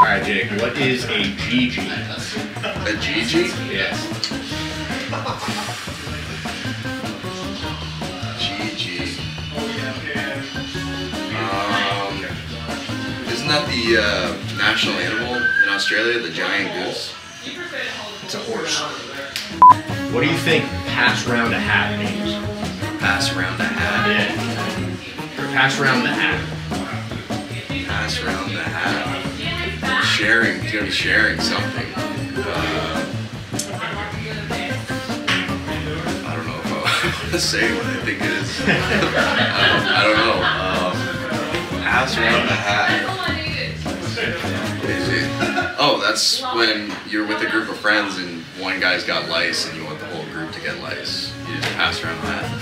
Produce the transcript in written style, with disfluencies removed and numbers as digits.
Alright, Jake, what is a GG? A GG? Yes. GG. Isn't that the national animal in Australia, the giant goose? It's a horse. What do you think pass round a hat means? Pass around a hat. Yeah. Or pass round the hat. Pass around the hat. Sharing, you're gonna be sharing something. I don't know if I want to say what I think it is. I don't know. Pass around the hat. Is it? Oh, that's when you're with a group of friends and one guy's got lice and you want the whole group to get lice. You just pass around the hat.